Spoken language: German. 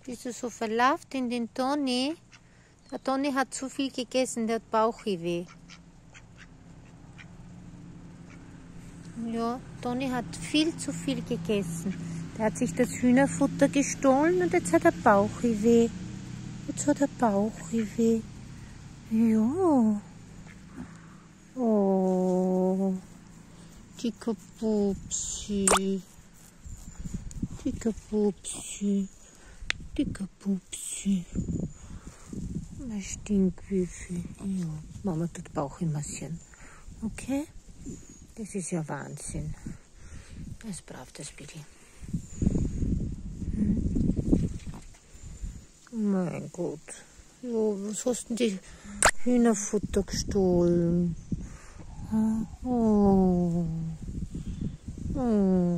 Bist du so verlauft in den Toni? Der Toni hat zu viel gegessen, der hat Bauchweh. Ja, Toni hat viel zu viel gegessen. Der hat sich das Hühnerfutter gestohlen und jetzt hat er Bauchweh. Jetzt hat er Bauchweh. Ja. Oh. Dicker Pupsi. Dicker Pupsi. Dicker Pupsi. Mein Stinkwüffel. Ja. Mama tut Bauchmassieren. Okay? Das ist ja Wahnsinn. Das braucht das Billy. Mein Gott. Ja, was hast denn die Hühnerfutter gestohlen? Oh. Oh.